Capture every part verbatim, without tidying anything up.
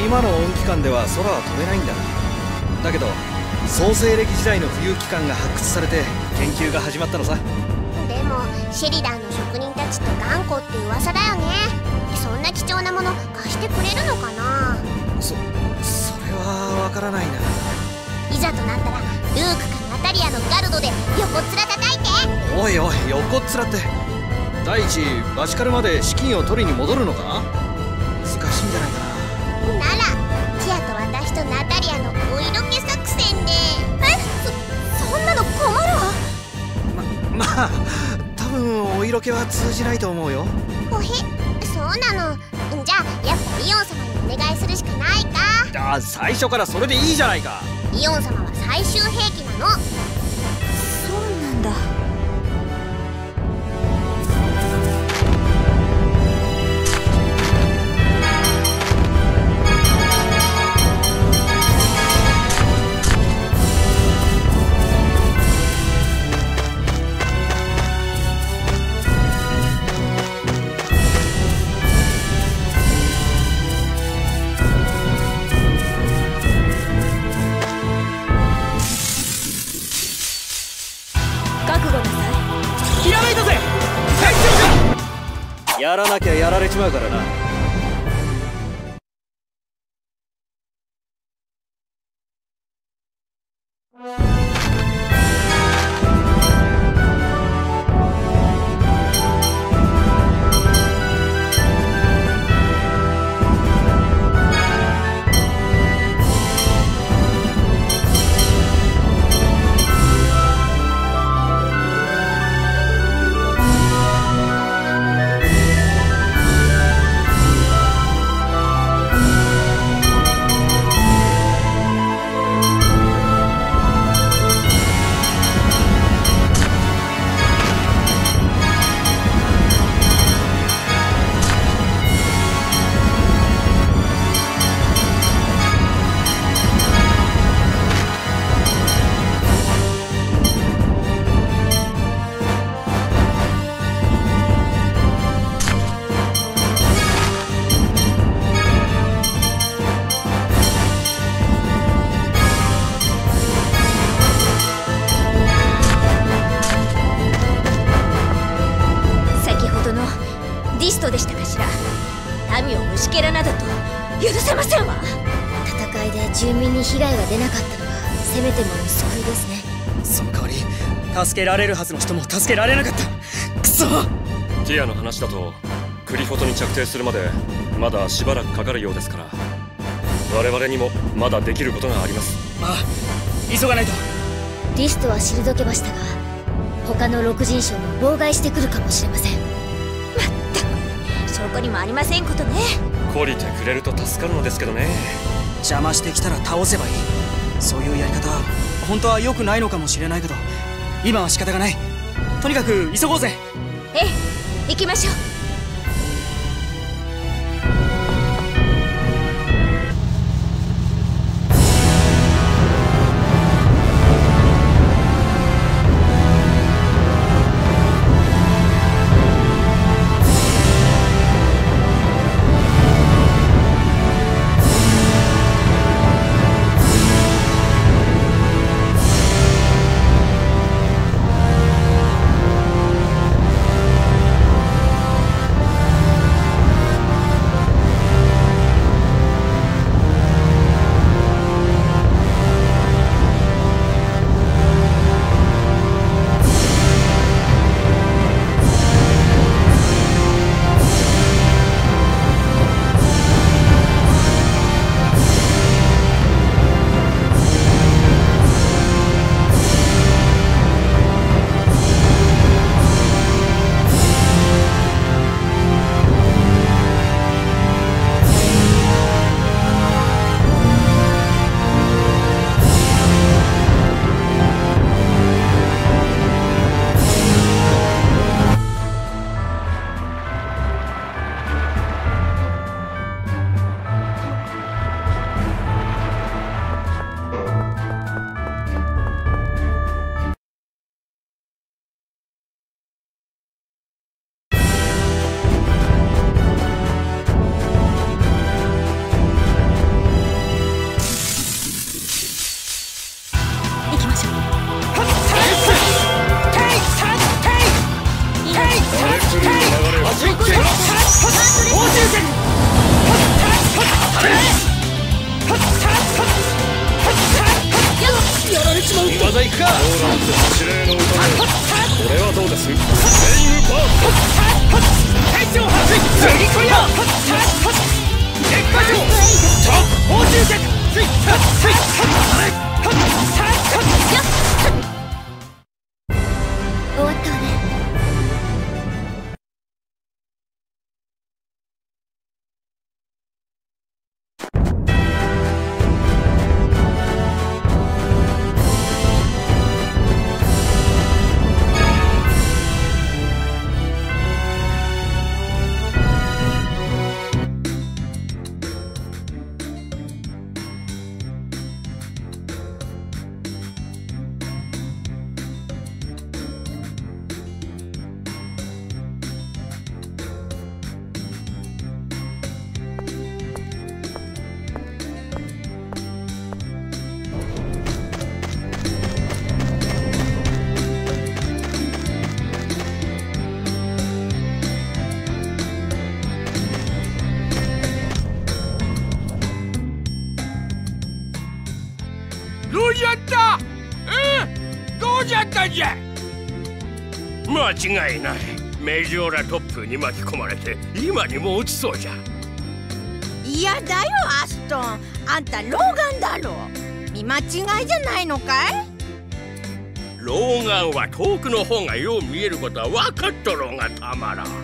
今の温機関では空は飛べないんだ。だけど創世暦時代の浮遊機関が発掘されて研究が始まったのさ。 でもシェリダンの職人たちって頑固って噂だよね。そんな貴重なもの貸してくれるのかな。 そそれはわからないな。 いざとなったらルークかナタリアのガルドで横っ面叩いて。 おいおい、横っ面って。第一バチカルまで資金を取りに戻るのか。難しいんじゃないかな。 ならティアと私とナタリアのお色気作戦で。え、そそんなの困るわ。 ままあ多分お色気は通じないと思うよ。 おへ、そうなの。じゃあやっぱイオン様にお願いするしかないか。 あ、最初からそれでいいじゃないか。 イオン様は最終兵器なの。 そうなんだ。 やらなきゃやられちまうからな。 でしたかしら。民を虫けらなどと許せませんわ。 戦いで住民に被害が出なかったのがせめてもの救いですね。 その代わり助けられるはずの人も助けられなかった。クソ。 ティアの話だとクリフォトに着底するまでまだしばらくかかるようですから、我々にもまだできることがあります。 ああ、急がないと。 リストは退けましたが他の六人将も妨害してくるかもしれません。 まったく証拠にもありませんことね。 懲りてくれると助かるのですけどね。 邪魔してきたら倒せばいい。そういうやり方本当は良くないのかもしれないけど今は仕方がない。とにかく急ごうぜ。 ええ、行きましょう。 スルーの流れをやられちまう。技いくか。 ローランス指令の歌でこれはどうです？フレイムバースト隊長発次こりゃ熱波長報酬客スイッスイッ終わったわね。 どうじゃった？うん、どうじゃったじゃ。 間違いない。メジオラ突風に巻き込まれて今にも落ちそうじゃ。 嫌だよアストン、あんた老眼だろ。見間違いじゃないのかい？ 老眼は遠くの方がよう見えることは分かっとろうがたまらん。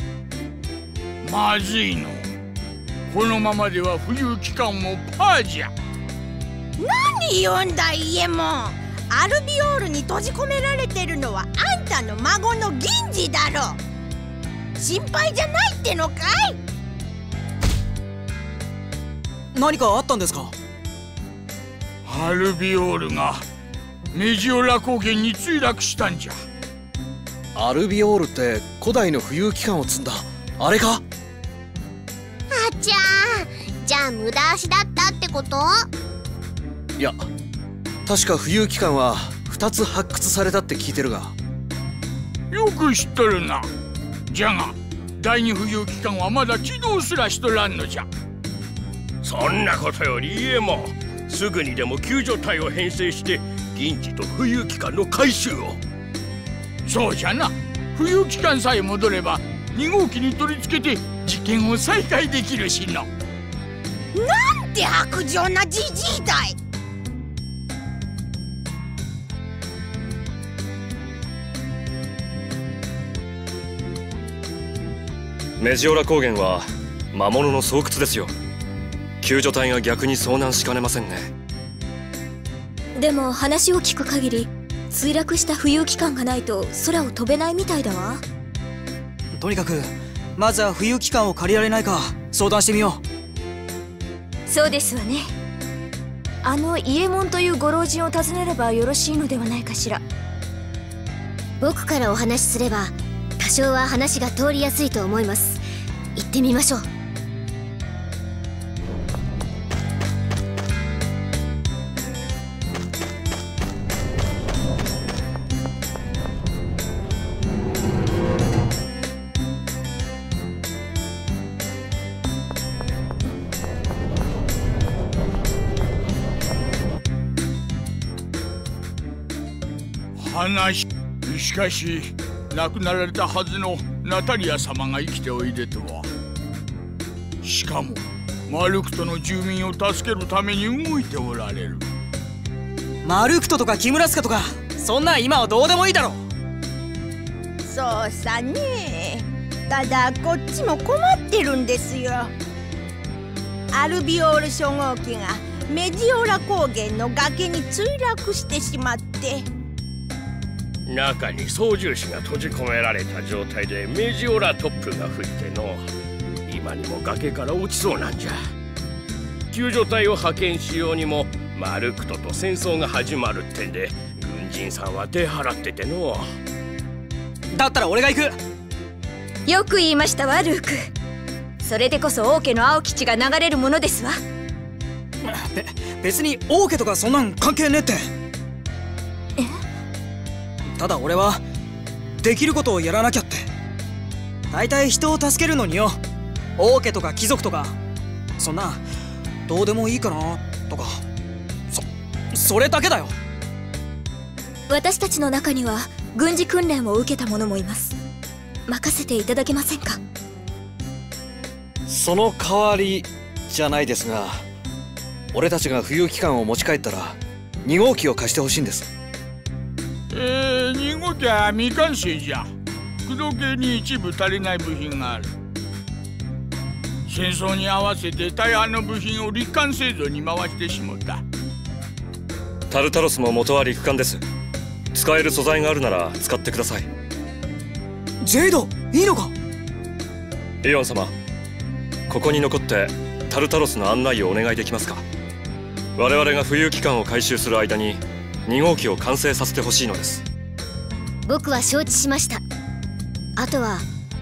まずいの。このままでは浮遊期間もパーじゃ。 何言うんだイエモン。アルビオールに閉じ込められてるのはあんたの孫の銀次だろ。心配じゃないってのかい？ 何かあったんですか？ アルビオールがメジオラ高原に墜落したんじゃ。 アルビオールって古代の浮遊機関を積んだあれか？ あちゃー、じゃあ無駄足だったってこと？ いや、確か浮遊機関はふたつ発掘されたって聞いてるが。 よく知っとるな。じゃが第二浮遊機関はまだ起動すらしとらんのじゃ。 そんなことより家もすぐにでも救助隊を編成して銀次と浮遊機関の回収を。 そうじゃな。浮遊機関さえ戻ればに号機に取り付けて実験を再開できるしの。 なんて薄情なじじいだい。 メジオラ高原は魔物の巣窟ですよ。救助隊が逆に遭難しかねませんね。 でも話を聞く限り墜落した浮遊機関がないと空を飛べないみたいだわ。 とにかくまずは浮遊機関を借りられないか相談してみよう。そうですわね。あの伊右衛門というご老人を訪ねればよろしいのではないかしら。 僕からお話しすれば多少は話が通りやすいと思います。行ってみましょう。 話しかし亡くなられたはずのナタリア様が生きておいでとは。しかもマルクトの住民を助けるために動いておられる。 マルクトとかキムラスカとかそんなん今はどうでもいいだろ。 そうさね。ただこっちも困ってるんですよ。アルビオール初号機がメジオラ高原の崖に墜落してしまって、 中に操縦士が閉じ込められた状態でメジオラ突風が吹いての今にも崖から落ちそうなんじゃ。救助隊を派遣しようにもマルクトと戦争が始まるってんで軍人さんは出払ってての。 だったら俺が行く。 よく言いましたわルーク。それでこそ王家の青吉が流れるものですわ。 べ別に王家とかそんなん関係ねえって。 え？ ただ俺はできることをやらなきゃって。 大体人を助けるのによ、王家とか貴族とかそんなどうでもいいかなとか、そそれだけだよ。 私たちの中には軍事訓練を受けた者もいます。任せていただけませんか？ その代わりじゃないですが、俺たちが浮遊機関を持ち帰ったらに号機を貸してほしいんです。 えー、に号機は未完成じゃ。駆動系に一部足りない部品がある。戦争に合わせて大半の部品を陸艦製造に回してしもった。 タルタロスも元は陸艦です。使える素材があるなら使ってください。 ジェイド、いいのか？ イオン様、ここに残ってタルタロスの案内をお願いできますか？我々が浮遊機関を回収する間にに号機を完成させてほしいのです。 僕は承知しました。あとは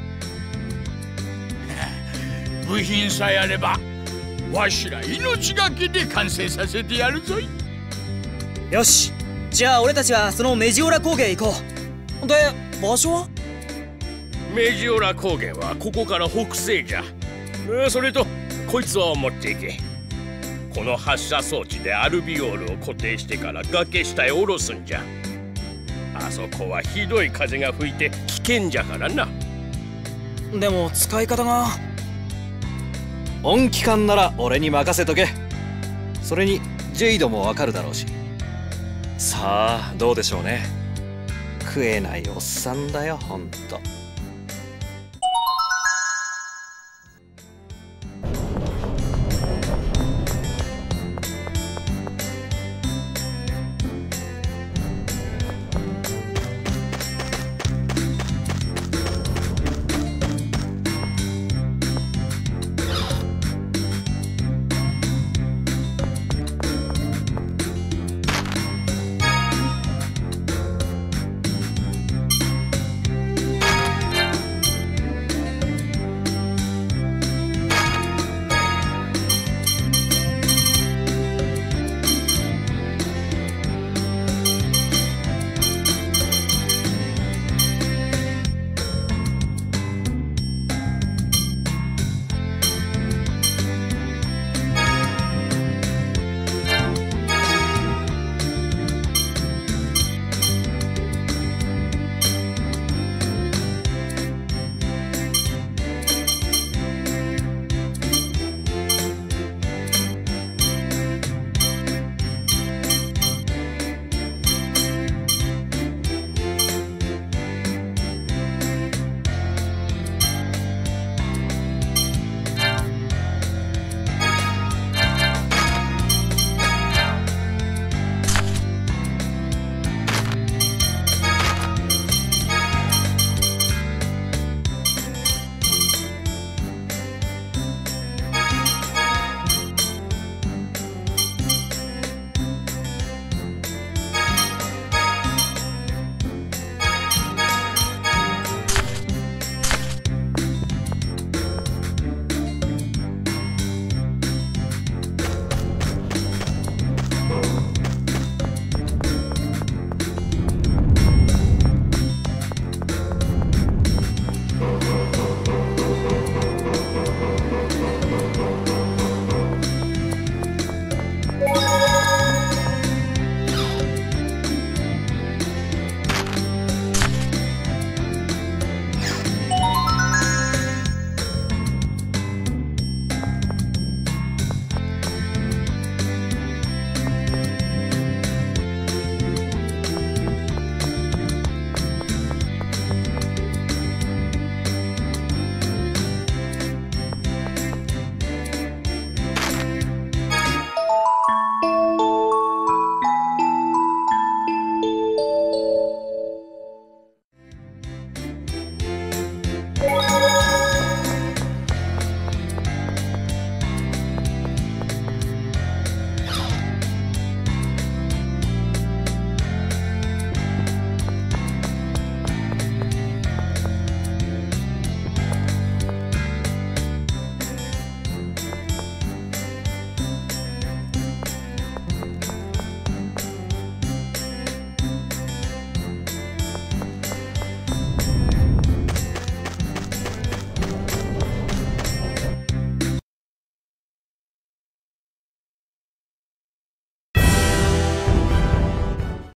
部品さえあればわしら命がけで完成させてやるぞい。 よし、じゃあ俺たちはそのメジオラ高原へ行こう。で、場所は？ メジオラ高原はここから北西じゃ。それとこいつを持っていけ。この発射装置でアルビオールを固定してから崖下へ下ろすんじゃ。あそこはひどい風が吹いて危険じゃからな。 でも使い方が。 音機関なら俺に任せとけ。それにジェイドもわかるだろうし。 さあどうでしょうね。 食えないおっさんだよほんと。